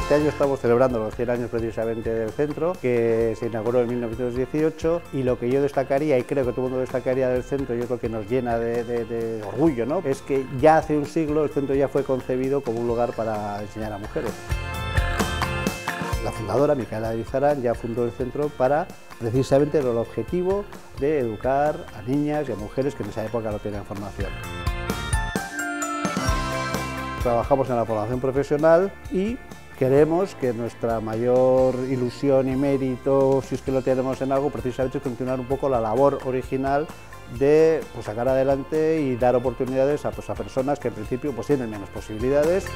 Este año estamos celebrando los 100 años precisamente del centro, que se inauguró en 1918, y lo que yo destacaría, y creo que todo el mundo destacaría del centro, yo creo que nos llena de orgullo, ¿no?, es que ya hace un siglo el centro ya fue concebido como un lugar para enseñar a mujeres. La fundadora, Micaela Arizarán, ya fundó el centro para precisamente el objetivo de educar a niñas y a mujeres que en esa época no tenían formación. Trabajamos en la formación profesional y queremos que nuestra mayor ilusión y mérito, si es que lo tenemos en algo, precisamente es continuar un poco la labor original de sacar adelante y dar oportunidades a personas que en principio tienen menos posibilidades.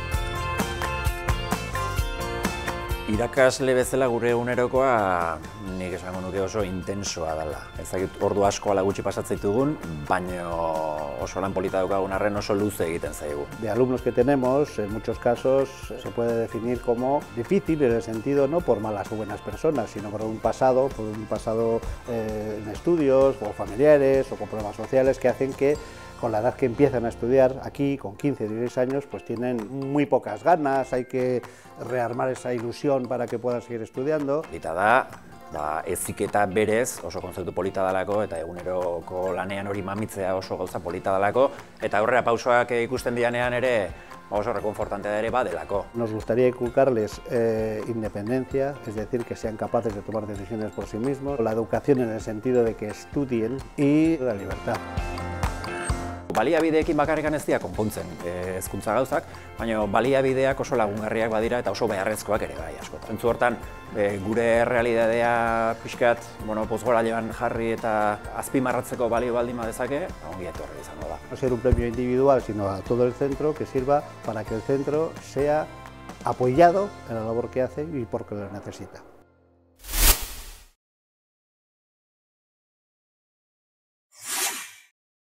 Irakasle bezala gure egunerokoa nik esango nuke oso intensoa dela. Ez dakit ordu asko ala gutxi pasatzen ditugun, baina oso lan polita daukagun arren oso luze egiten zaigu. De alumnos que tenemos, en muchos casos se puede definir como difícil en el sentido no por malas o buenas personas, sino por un pasado en estudios o familiares o con problemas sociales que hacen que con la edad que empiezan a estudiar aquí, con 15 o 16 años, pues tienen muy pocas ganas, hay que rearmar esa ilusión para que puedan seguir estudiando. Polita da, heziketa berez oso kontzeptu polita dalako, eta eguneroko lanean hori mamitzea oso gauza polita dalako, eta aurrera pausoak ikusten dianean ere oso reconfortante ere badelako. Nos gustaría inculcarles independencia, es decir, que sean capaces de tomar decisiones por sí mismos, la educación en el sentido de que estudien y la libertad. Baliabideekin bakarrikan ez dira konpontzen hezkuntza gauzak, baina baliabideak oso lagungarriak badira eta oso beharrezkoak ere bai askotan. Zentzu hortan, gure realidadea pixkat pozgorailuan jarri eta azpimarratzeko balio baldin badezake, ongi etorri izango da. No ser un premio individual, sino a todo el centro, que sirva para que el centro sea apoyado en la labor que hace y porque lo necesita.